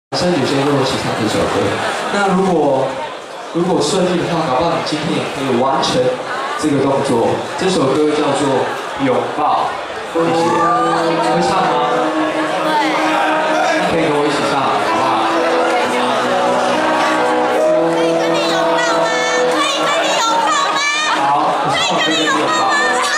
男生女生都会喜欢这首歌。那如果顺利的话，搞不好你今天也可以完成这个动作。这首歌叫做《拥抱》，谢谢。会唱吗？那可以跟我一起唱，好不好？ 可以跟你拥抱吗？可以跟你拥抱吗？ 好，我唱我跟你拥抱。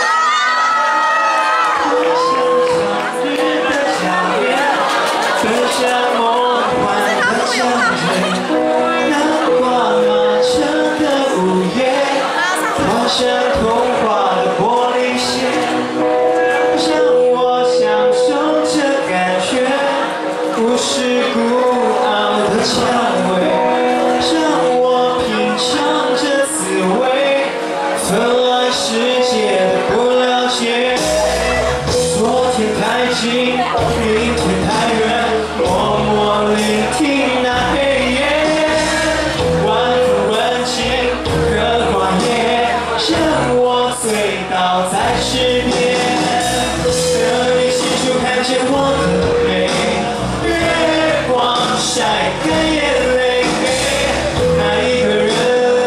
像童话的玻璃鞋，让我享受这感觉，不是孤傲的蔷薇，让我品尝这滋味，纷乱世界的不了解。昨天太近，明天太远，默默聆听那黑夜，晚风吻尽荷花叶。 让我醉倒在池边，等你清楚看见我的美，月光晒干眼泪，那一个人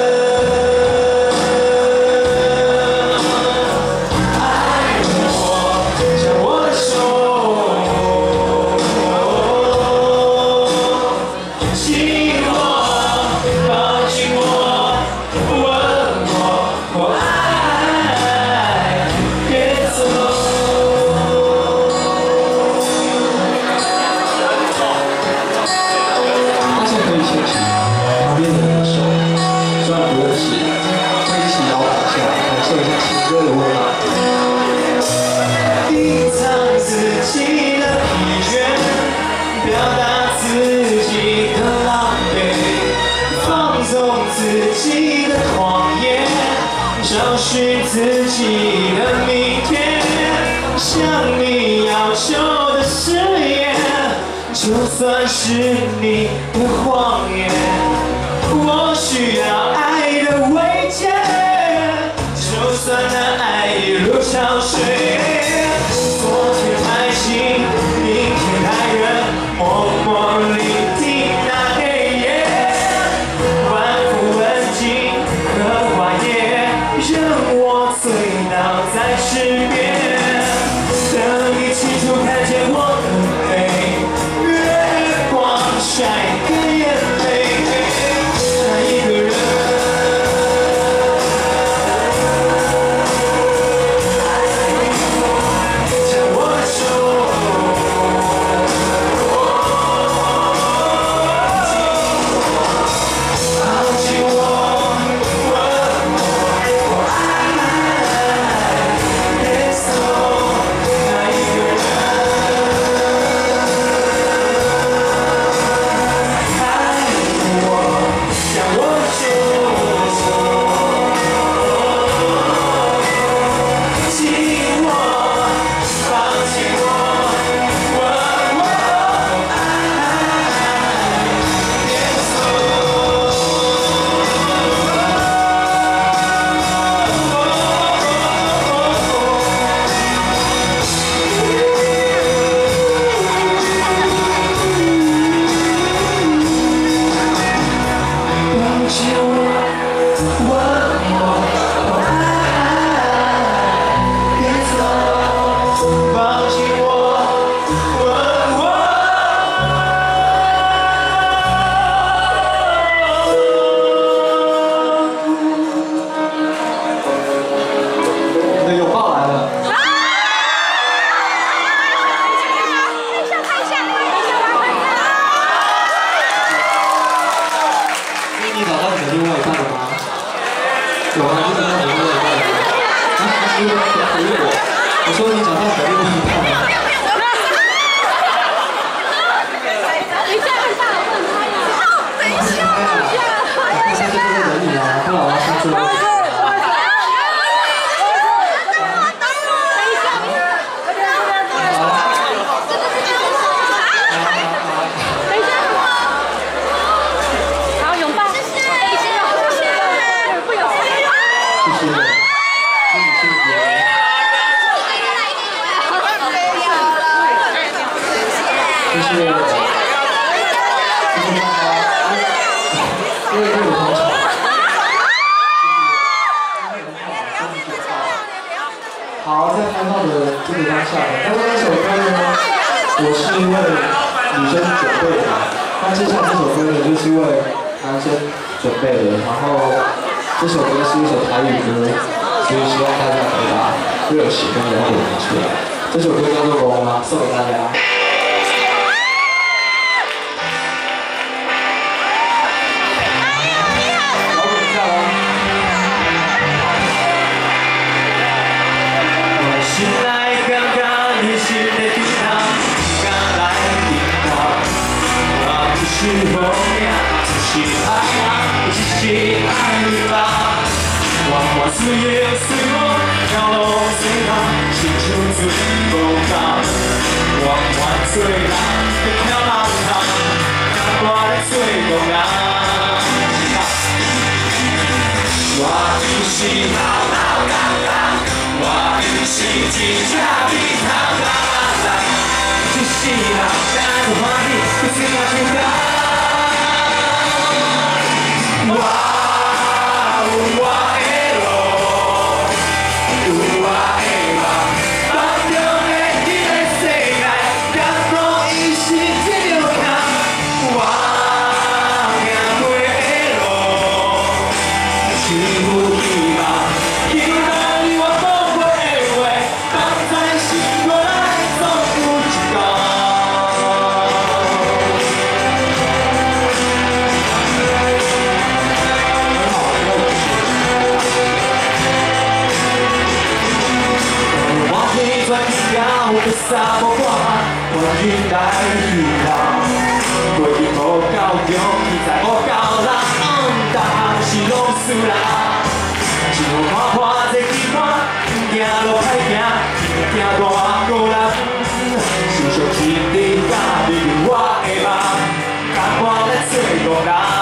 爱我，牵我的手，紧我，抱紧我，吻我。 我爱，别走。 大家可以牵起旁边的人的手，虽然不认识，会一起摇摆一下，感受一下情歌的温暖。 隐藏自己的疲倦，表达自己的狼狈，放纵自己的狂野。 找寻自己的明天，向你要求的誓言，就算是你的谎言，我需要爱的慰藉，就算那爱一如潮水。昨天太近，明天太远，默默聆听那黑夜，晚风吻尽荷花叶。 让我醉倒在池边，等你清楚看见我的美，月光晒干眼泪，那一个人。爱我， 唱的。但是那首歌呢，我是为女生准备的，那接下来这首歌呢，就是为男生准备的。然后这首歌是一首台语歌，所以希望大家可以把热血跟摇滚拿出来。这首歌叫做《龙啊》，送给大家。 醒来感觉你是在对头，不敢来顶头。我不是风呀，只是爱啊，只是爱你吧。我随缘随我，跳落随浪，心像水无够。我做人，跳浪头，我来做工人。我就是老老人人。 我就是一只米头啦啦啦，一世人干欢喜，不是我想到。我有我的路，有我的梦，梦中的迄个世界，感觉伊是这条路。我行过的路，是有希望，希望你我。 我啥无看，我原来希望，过去无够强，现在无够人，大项是拢输啦。一路看看这期盼，行路歹行，行大个人，想想天地甲你我的梦，甘愿来做工人。